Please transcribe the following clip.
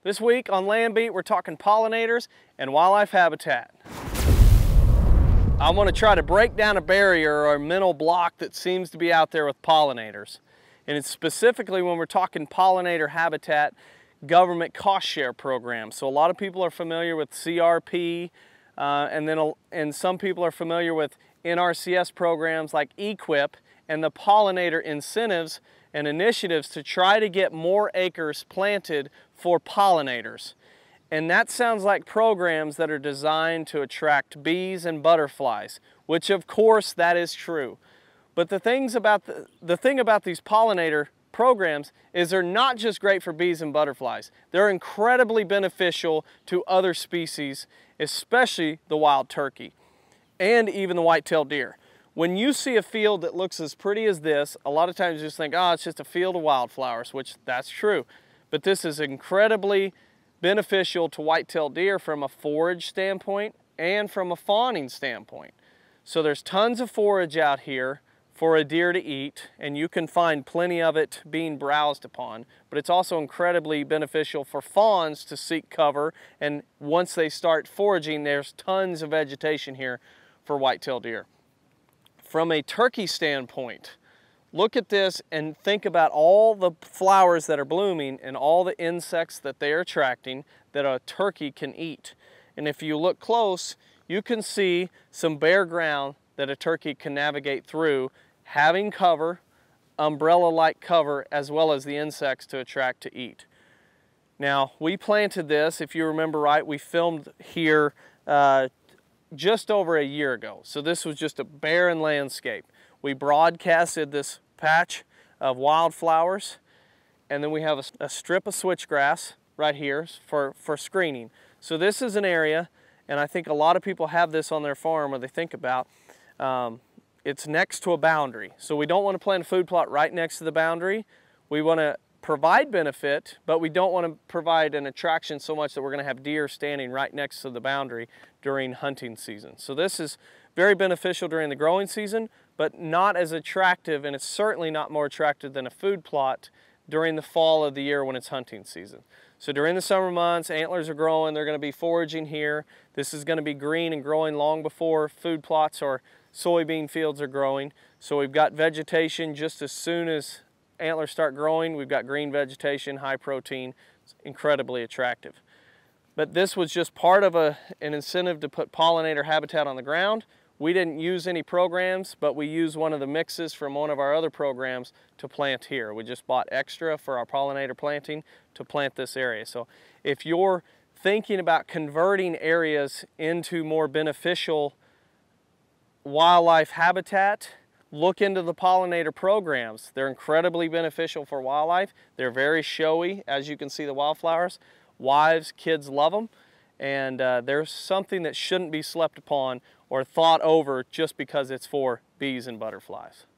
This week on Land Beat, we're talking pollinators and wildlife habitat. I want to try to break down a barrier or a mental block that seems to be out there with pollinators. And it's specifically when we're talking pollinator habitat, government cost share programs. So a lot of people are familiar with CRP, and some people are familiar with NRCS programs like EQIP and the pollinator incentives and initiatives to try to get more acres planted for pollinators. And that sounds like programs that are designed to attract bees and butterflies, which of course that is true. But the thing about these pollinator programs is they're not just great for bees and butterflies. They're incredibly beneficial to other species, especially the wild turkey and even the white-tailed deer. When you see a field that looks as pretty as this, a lot of times you just think, oh, it's just a field of wildflowers, which that's true. But this is incredibly beneficial to white-tailed deer from a forage standpoint and from a fawning standpoint. So there's tons of forage out here for a deer to eat, and you can find plenty of it being browsed upon, but it's also incredibly beneficial for fawns to seek cover, and once they start foraging, there's tons of vegetation here for white-tailed deer. From a turkey standpoint, look at this and think about all the flowers that are blooming and all the insects that they are attracting that a turkey can eat. And if you look close, you can see some bare ground that a turkey can navigate through, having cover, umbrella-like cover, as well as the insects to attract to eat. Now, we planted this, if you remember right, we filmed here just over a year ago. So this was just a barren landscape. We broadcasted this patch of wildflowers, and then we have a strip of switchgrass right here for screening. So this is an area, and I think a lot of people have this on their farm or they think about, it's next to a boundary. So we don't want to plant a food plot right next to the boundary. We want to provide benefit, but we don't want to provide an attraction so much that we're going to have deer standing right next to the boundary during hunting season. So this is very beneficial during the growing season, but not as attractive, and it's certainly not more attractive than a food plot during the fall of the year when it's hunting season. So during the summer months, antlers are growing, they're going to be foraging here. This is going to be green and growing long before food plots or soybean fields are growing. So we've got vegetation just as soon as antlers start growing. We've got green vegetation, high protein. It's incredibly attractive. But this was just part of an incentive to put pollinator habitat on the ground. We didn't use any programs, but we used one of the mixes from one of our other programs to plant here. We just bought extra for our pollinator planting to plant this area. So if you're thinking about converting areas into more beneficial wildlife habitat, look into the pollinator programs. They're incredibly beneficial for wildlife. They're very showy, as you can see the wildflowers. Wives, kids love them, and there's something that shouldn't be slept upon or thought over just because it's for bees and butterflies.